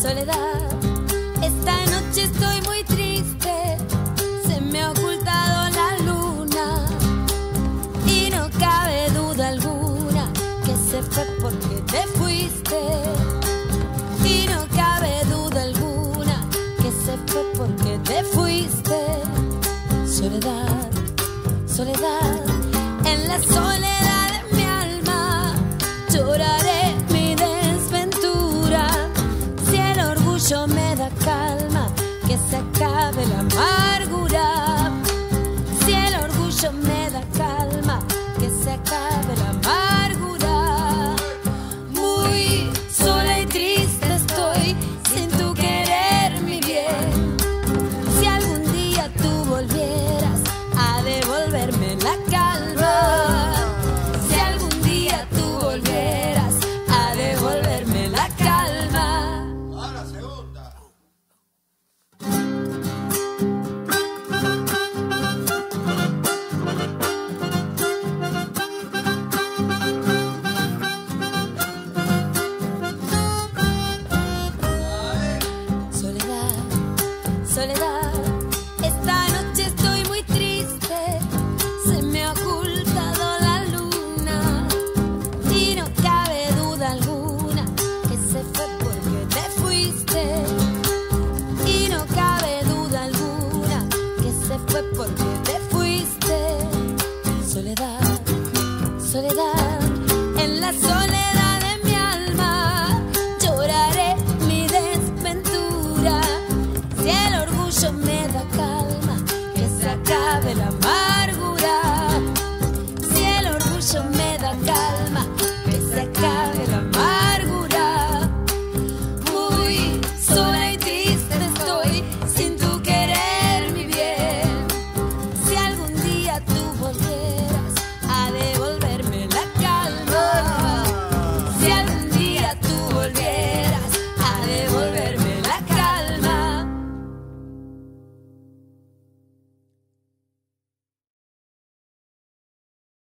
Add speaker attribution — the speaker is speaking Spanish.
Speaker 1: soledad. Esta noche estoy muy triste, se me ha ocultado la luna y no cabe duda alguna que se fue porque te fuiste. Y no cabe duda alguna que se fue porque te fuiste. Soledad, soledad, en la soledad de mi alma lloraré mi desventura. Si el orgullo me